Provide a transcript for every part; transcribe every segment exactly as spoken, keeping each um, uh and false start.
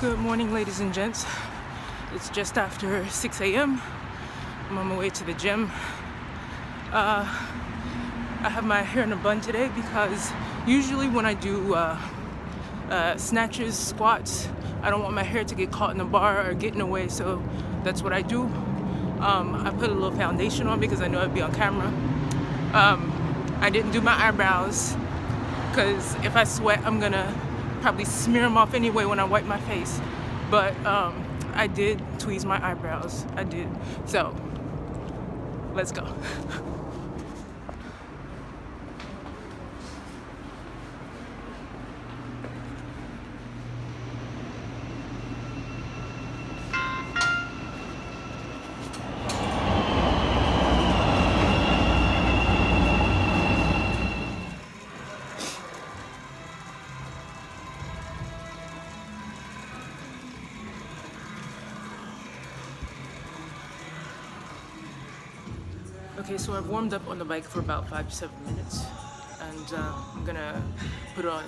Good morning, ladies and gents. It's just after six A M I'm on my way to the gym. Uh, I have my hair in a bun today because usually when I do uh, uh, snatches, squats, I don't want my hair to get caught in the bar or get in the way, so that's what I do. Um, I put a little foundation on because I know I'd be on camera. Um, I didn't do my eyebrows because if I sweat, I'm gonna probably smear them off anyway when I wipe my face. But um, I did tweeze my eyebrows. I did. So let's go. Okay, so I've warmed up on the bike for about five to seven minutes, and uh, I'm gonna put on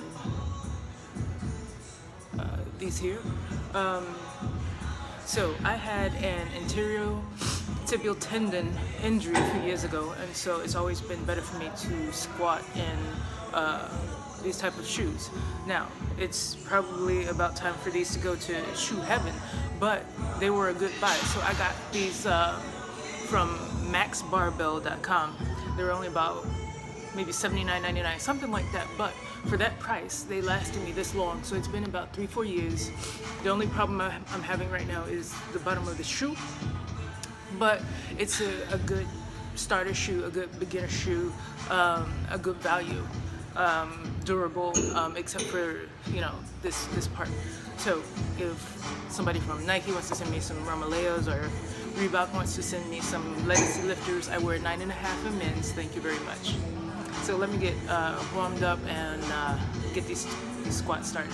uh, these here. Um, so I had an anterior tibial tendon injury a few years ago, and so it's always been better for me to squat in uh, these type of shoes. Now, it's probably about time for these to go to shoe heaven, but they were a good buy. So I got these uh, from max barbell dot com. They were only about maybe seventy-nine ninety-nine, something like that, but for that price they lasted me this long. So it's been about three four years. The only problem I'm having right now is the bottom of the shoe, but it's a, a good starter shoe, a good beginner shoe, um, a good value, um, durable, um, except for, you know, this this part. So if somebody from Nike wants to send me some Ramaleos, or Reebok wants to send me some legacy lifters, I wear nine and a half in men's. Thank you very much. So let me get uh, warmed up and uh, get these, these squats started.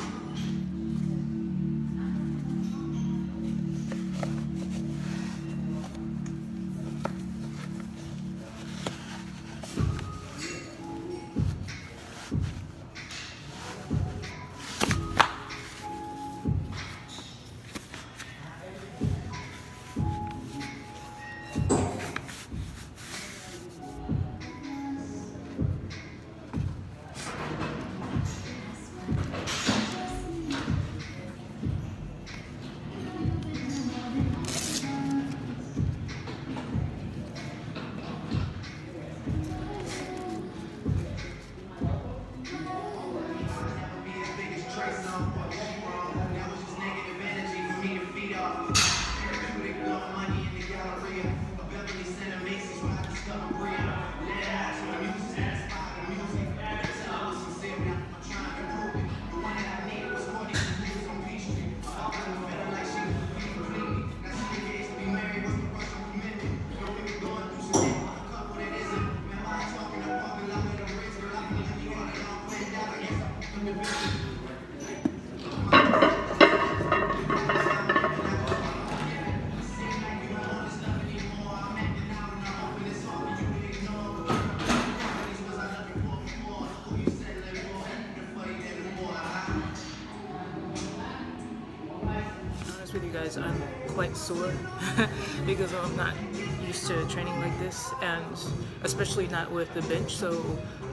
With you guys, I'm quite sore because I'm not used to training like this, and especially not with the bench. So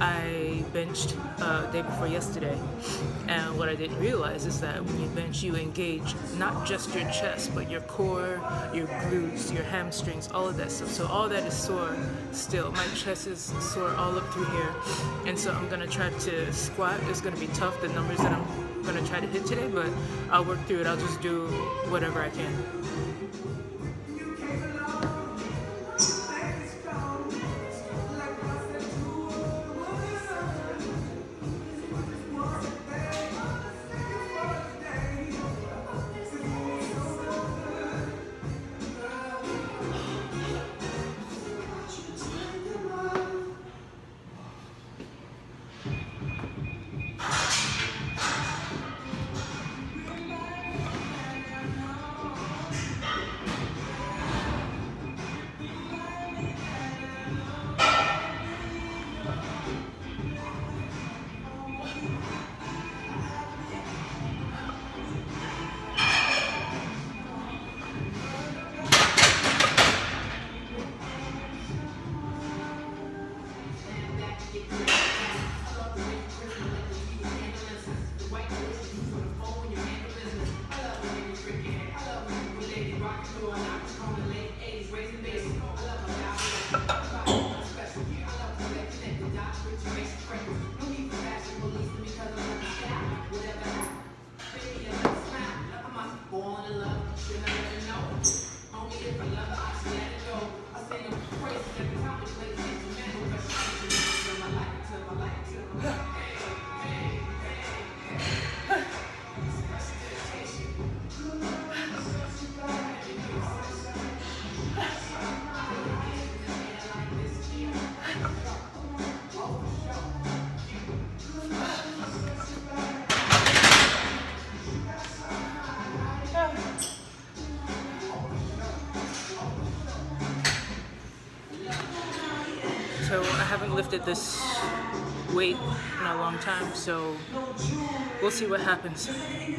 I benched uh, day before yesterday, and what I didn't realize is that when you bench, you engage not just your chest, but your core, your glutes, your hamstrings, all of that stuff. So all that is sore still. My chest is sore all up through here, and so I'm gonna try to squat. It's gonna be tough, the numbers that I'm gonna try to hit today, but I'll work through it. I'll just do whatever I can. So I haven't lifted this weight in a long time, so we'll see what happens.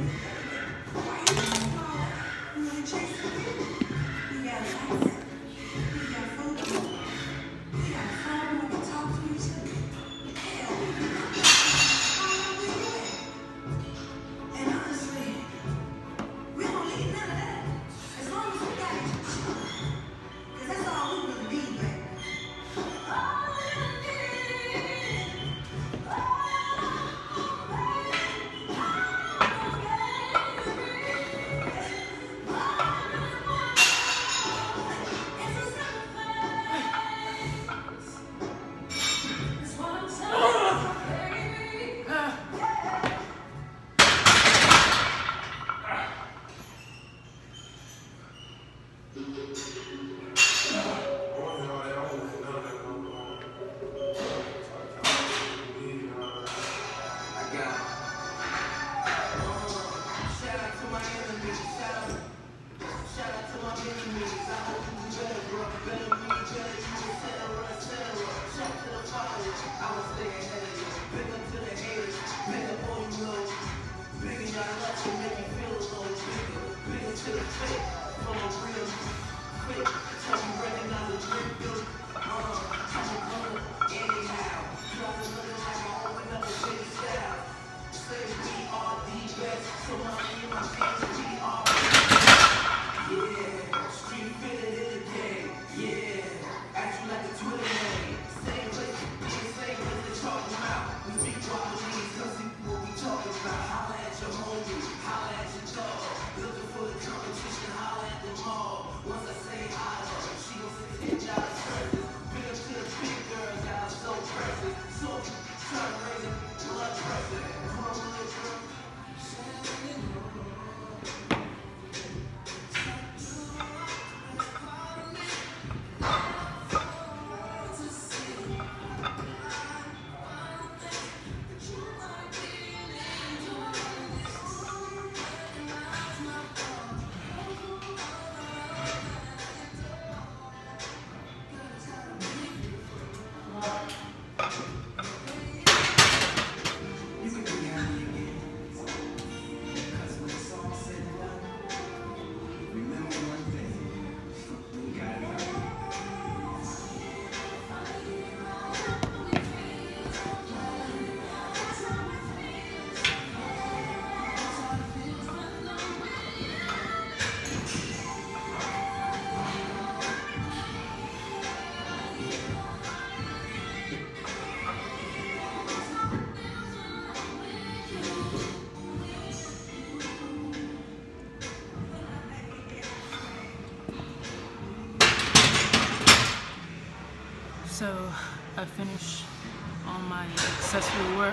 So I finished all my accessory work.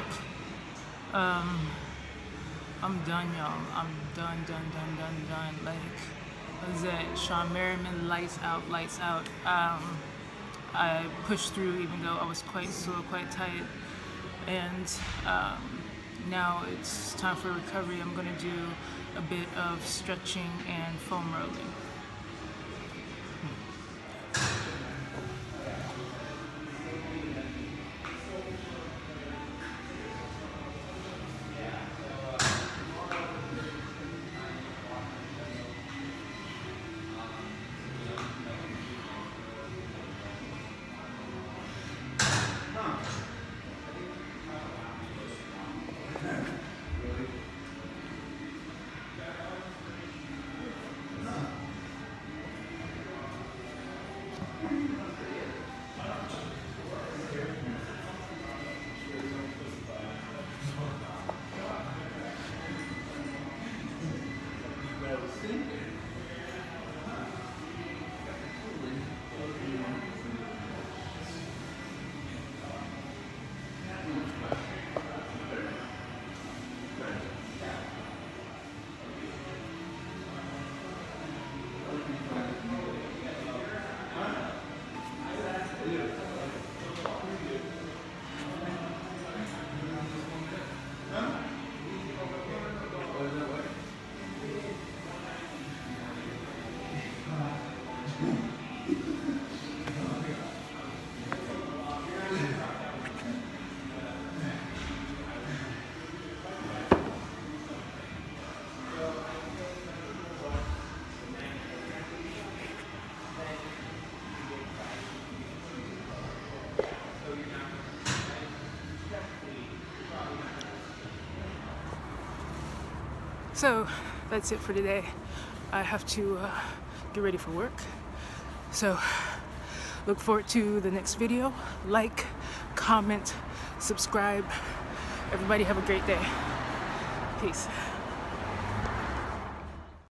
Um, I'm done, y'all. I'm done, done, done, done, done. Like, what is that? Sean Merriman, lights out, lights out. Um, I pushed through even though I was quite sore, quite tight. And um, now it's time for recovery. I'm gonna do a bit of stretching and foam rolling. So that's it for today. I have to uh, get ready for work. So look forward to the next video. Like, comment, subscribe. Everybody have a great day. Peace.